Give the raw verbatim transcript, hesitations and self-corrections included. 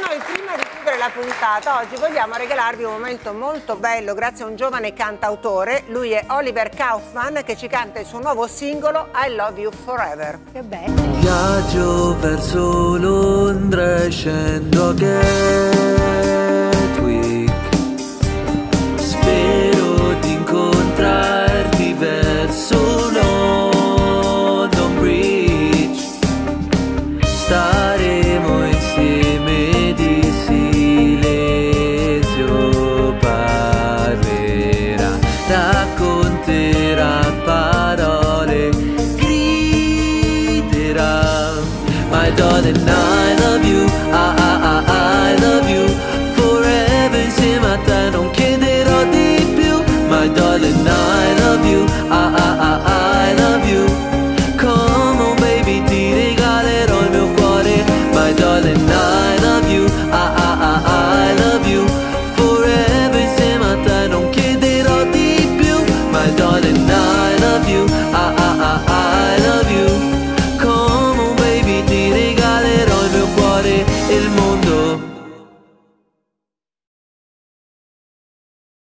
noi prima di chiudere la puntata oggi vogliamo regalarvi un momento molto bello grazie a un giovane cantautore. Lui è Oliver Kaufman che ci canta il suo nuovo singolo I Love You Forever. Che bello! Viaggio verso Londra e scendo che